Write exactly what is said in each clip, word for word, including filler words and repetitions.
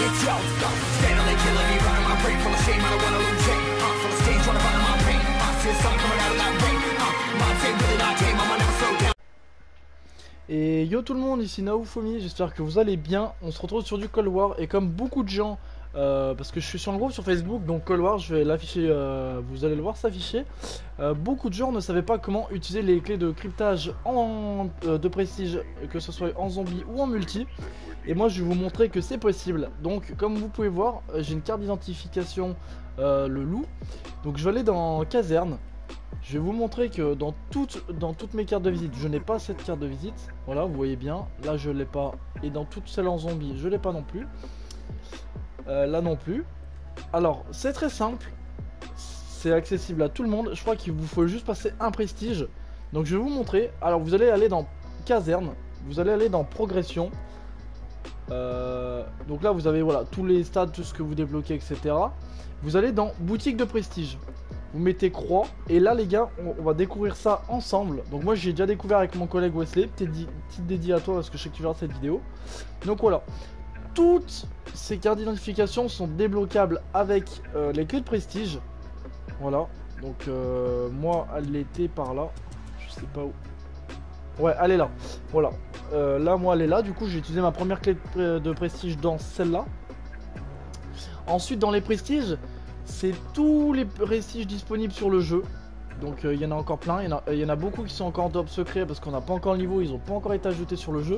it's yo. Steadily killing me, running my brain full of shame. I don't wanna lose it. Uh, full of stage, trying to find my pain. I see the sun coming out of that rain. Uh, my day really not tame. I'ma never slow down. Et yo tout le monde, ici Naoufumi, j'espère que vous allez bien. On se retrouve sur du Cold War et comme beaucoup de gens, euh, parce que je suis sur le groupe sur Facebook, donc Cold War, je vais l'afficher, euh, vous allez le voir s'afficher. Euh, beaucoup de gens ne savaient pas comment utiliser les clés de cryptage en, euh, de prestige, que ce soit en zombie ou en multi. Et moi je vais vous montrer que c'est possible. Donc comme vous pouvez voir, j'ai une carte d'identification, euh, le loup. Donc je vais aller dans caserne. Je vais vous montrer que dans toutes, dans toutes mes cartes de visite, je n'ai pas cette carte de visite. Voilà, vous voyez bien. Là, je l'ai pas. Et dans toutes celles en zombie, je l'ai pas non plus. Euh, là non plus. Alors, c'est très simple. C'est accessible à tout le monde. Je crois qu'il vous faut juste passer un prestige. Donc, je vais vous montrer. Alors, vous allez aller dans caserne. Vous allez aller dans progression. Euh, donc là, vous avez voilà tous les stats, tout ce que vous débloquez, et cetera. Vous allez dans boutique de prestige. Vous mettez croix, et là les gars, on, on va découvrir ça ensemble. Donc moi j'ai déjà découvert avec mon collègue Wesley, petite, petite dédiée à toi parce que je sais que tu verras cette vidéo. Donc voilà, toutes ces cartes d'identification sont débloquables avec euh, les clés de prestige. Voilà, donc euh, moi elle était par là, je sais pas où. Ouais, elle est là, voilà. Euh, là moi elle est là, du coup j'ai utilisé ma première clé de, de prestige dans celle-là. Ensuite dans les prestiges, c'est tous les prestiges disponibles sur le jeu. Donc il euh, y en a encore plein. Il y, y en a beaucoup qui sont encore top secret parce qu'on n'a pas encore le niveau. Ils n'ont pas encore été ajoutés sur le jeu.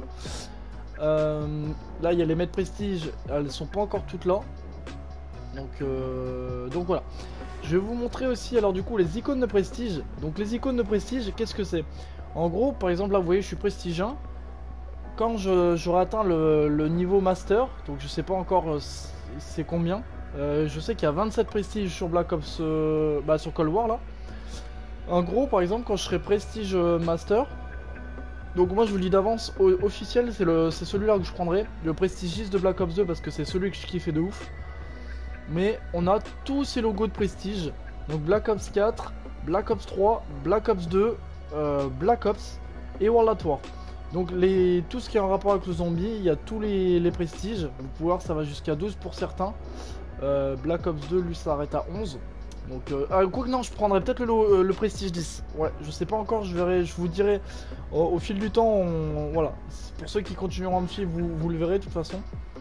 Euh, là il y a les maîtres prestige. Elles sont pas encore toutes là. Donc, euh, donc voilà. Je vais vous montrer aussi alors du coup les icônes de prestige. Donc les icônes de prestige, qu'est-ce que c'est? En gros par exemple là vous voyez je suis prestige un. Quand j'aurai atteint le, le niveau master, donc je sais pas encore euh, c'est combien. Euh, je sais qu'il y a vingt-sept prestiges sur Black Ops, euh, bah sur Cold War là. En gros, par exemple, quand je serai prestige euh, master, donc moi je vous le dis d'avance, officiel, c'est celui-là que je prendrai, le prestigiste de Black Ops deux parce que c'est celui que je kiffais de ouf. Mais on a tous ces logos de prestige, donc Black Ops quatre, Black Ops trois, Black Ops deux, euh, Black Ops et World at War. Donc les, tout ce qui est en rapport avec le zombie, il y a tous les, les prestiges. Vous pouvez voir, ça va jusqu'à douze pour certains. Euh, Black Ops deux, lui, ça arrête à onze. Donc, euh, ah, quoi que non, je prendrais peut-être le, euh, le prestige dix. Ouais, je sais pas encore, je verrai, je vous dirai au, au fil du temps. On, voilà, pour ceux qui continueront à me suivre, vous, vous le verrez de toute façon.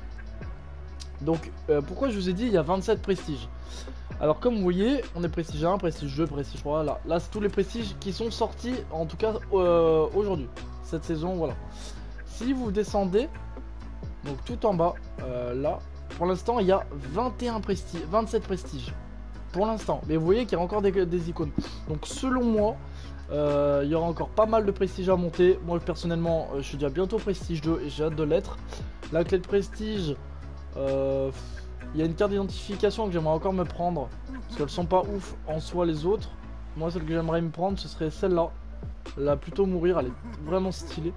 Donc, euh, pourquoi je vous ai dit il y a vingt-sept prestiges? Alors, comme vous voyez, on est prestige un, prestige deux, prestige trois. Là, là c'est tous les prestiges qui sont sortis, en tout cas euh, aujourd'hui, cette saison. Voilà. Si vous descendez, donc tout en bas, euh, là. Pour l'instant, il y a vingt et un prestiges, vingt-sept prestiges. Pour l'instant. Mais vous voyez qu'il y a encore des, des icônes. Donc, selon moi, euh, il y aura encore pas mal de prestiges à monter. Moi, personnellement, euh, je suis déjà bientôt prestige deux et j'ai hâte de l'être. La clé de prestige, euh, il y a une carte d'identification que j'aimerais encore me prendre. Parce qu'elles sont pas ouf en soi, les autres. Moi, celle que j'aimerais me prendre, ce serait celle-là. Elle va plutôt mourir, elle est vraiment stylée.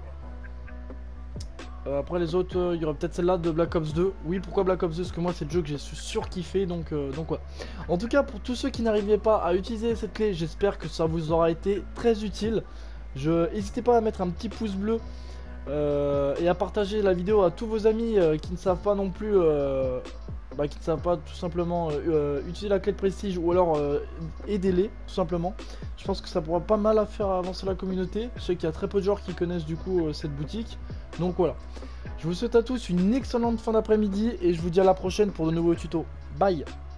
Euh, après les autres, il euh, y aurait peut-être celle-là de Black Ops deux. Oui, pourquoi Black Ops deux? Parce que moi c'est le jeu que j'ai surkiffé, donc euh, donc ouais. En tout cas, pour tous ceux qui n'arrivaient pas à utiliser cette clé, j'espère que ça vous aura été très utile. Je n'hésitez pas à mettre un petit pouce bleu euh, et à partager la vidéo à tous vos amis euh, qui ne savent pas non plus, euh, bah, qui ne savent pas tout simplement euh, utiliser la clé de prestige ou alors euh, aidez-les tout simplement. Je pense que ça pourra pas mal à faire avancer la communauté. Je sais qu'il y a très peu de joueurs qui connaissent du coup euh, cette boutique. Donc voilà, je vous souhaite à tous une excellente fin d'après-midi et je vous dis à la prochaine pour de nouveaux tutos. Bye!